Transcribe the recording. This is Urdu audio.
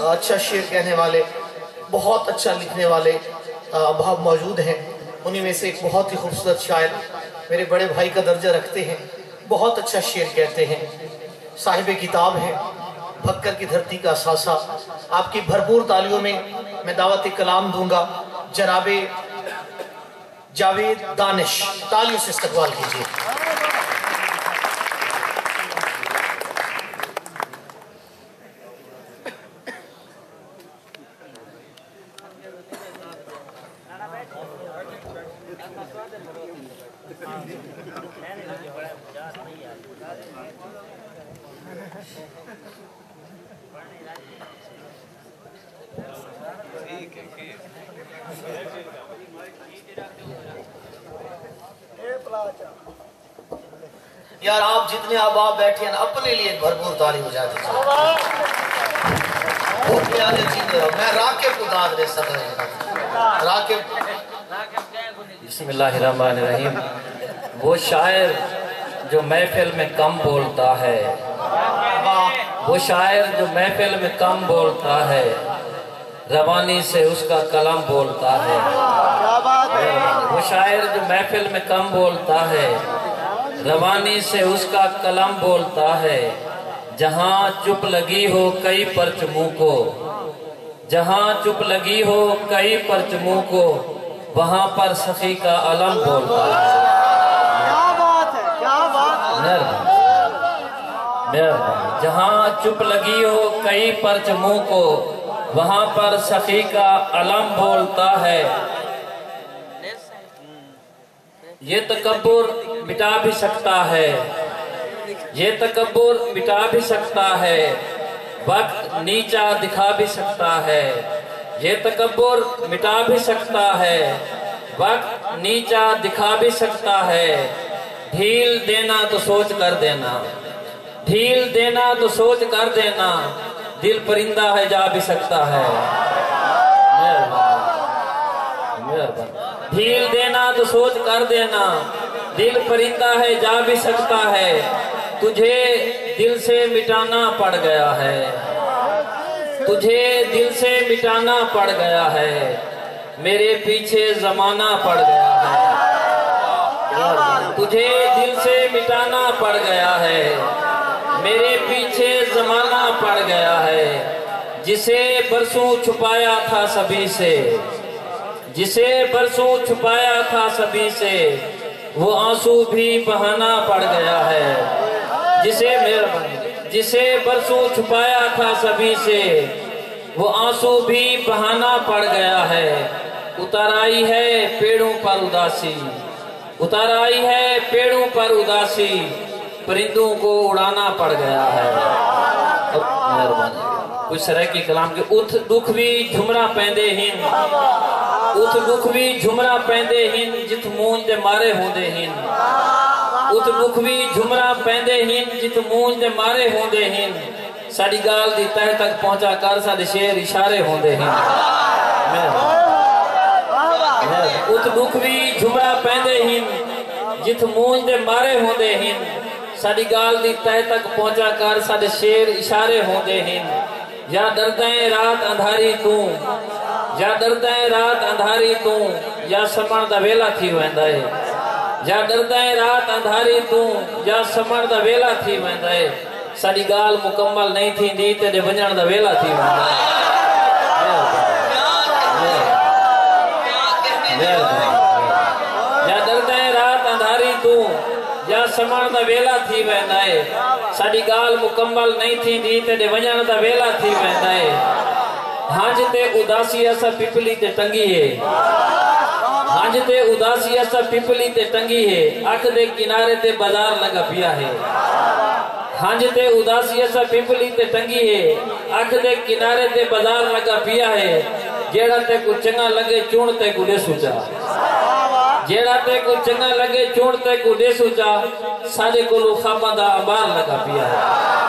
اچھا شعر کہنے والے، بہت اچھا لکھنے والے بہت موجود ہیں. انہیں میں سے ایک بہت ہی خوبصورت شاعر میرے بڑے بھائی کا درجہ رکھتے ہیں، بہت اچھا شعر کہتے ہیں، صاحب کتاب ہیں، بھکر کی دھرتی کا اثاثہ. آپ کی بھرپور تالیوں میں میں دعوت کلام دوں گا. جناب جاوید دانش، تالیوں سے استقبال کیجیے. یار آپ جتنے آپ بیٹھے ہیں اپنے لیے بھرپور تالی ہو جاتی ہے. میں راکب کو داد دے سکتا ہوں. راکب. بسم اللہ الرحمن الرحیم. وہ شاعر جو محفل میں کم بولتا ہے، وہ شاعر جو محفل میں کم بولتا ہے، روانی سے اس کا قلم بولتا ہے. وہ شاعر جو محفل میں کم بولتا ہے، روانی سے اس کا قلم بولتا ہے. جہاں چپ لگی ہو کئی پرچموں کو، جہاں چپ لگی ہو کئی پرچموں کو، وہاں پر سخی کا علم بولتا ہے. کیا بات ہے، کیا بات ہے. جہاں چپ لگی ہو کئی پرچموں کو، وہاں پر سخی کا علم بولتا ہے. یہ تکبر مٹا بھی سکتا ہے، یہ تکبر مٹا بھی سکتا ہے، وقت نیچا دکھا بھی سکتا ہے. یہ تکبر مٹا بھی سکتا ہے، وقت نیچا دکھا بھی سکتا ہے. ڈھیل دینا تو سوچ کر دینا، ڈھیل دینا تو سوچ کر دینا، دل پرندہ ہے جا بھی سکتا ہے. ڈھیل دینا تو سوچ کر دینا، دل پرندہ ہے جا بھی سکتا ہے. تجھے دل سے مٹانا پڑ گیا ہے، تجھے دل سے مٹانا پڑ گیا ہے، میرے پیچھے زمانہ پڑ گیا ہے. تجھے دل سے مٹانا پڑ گیا ہے، میرے پیچھے زمانہ پڑ گیا ہے. جسے برسوں چھپایا تھا سبھی سے، جسے برسوں چھپایا تھا سبھی سے، وہ آنسو بھی بہانا پڑ گیا ہے. جسے برسوں چھپایا تھا سبھی سے، وہ آنسو بھی بہانا پڑ گیا ہے. اتر آئی ہے پیڑوں پر اداسی، اتر آئی ہے پیڑوں پر اداسی، پرندوں کو اڑانا پڑ گیا ہے. کچھ سرائکی کلام کے اتھ دکھ بھی جھمرا پیندے ہن، اتھ دکھ بھی جھمرا پیندے ہن، جت مونج دے مارے ہوندے ہن. اتھ دکھ بھی جھمرا پیندے ہن، جت مونج دے مارے ہوندے ہن. ساڑی گال دی تہ تک پہنچا کر ساڑے شیر اشارے ہوندے ہن. اتھ دکھ بھی جھمرا پیندے ہن، جت مونج دے مارے ہوندے ہن. ساڑی گال دی تہ تک پہنچا کر ساڑے شیر اشارے ہوندے ہن. یا دردیں رات اندھاری توں، یا دردیں رات اندھاری توں، یا سمن دا ویلا تھی ویندا ہے. یا دردیں رات اندھاری توں، یا سمن دا ویلا تھی ویندا ہے. ساڑی گال مکمل نہیں تھی دی تے ونجن دا ویلا تھی ویندا ہے. یا دردیں رات اندھاری توں، یا سمن دا ویلا تھی ویندا ہے. ساڑی گال مکمل نہیں تھی دی تے ونجن دا ویلا تھی ویندا ہے. ہانج تے اداسی اسا پپلی تے ٹنگی ہے، ہانج تے اداسی اسا پپلی تے ٹنگی ہے، اکھ دے کنارے تے بازار لگا پیا ہے. ہانج تے اداسی اسا پپلی تے ٹنگی ہے، اکھ دے کنارے تے بازار لگا پیا ہے. جیڑا تے کو چنگا لگے چون تے کو دے سوچا، جیڑا تے کو چنگا لگے چون تے کو دے سوچا. ساڑے کو خواباں دا انبار لگا پیا ہے.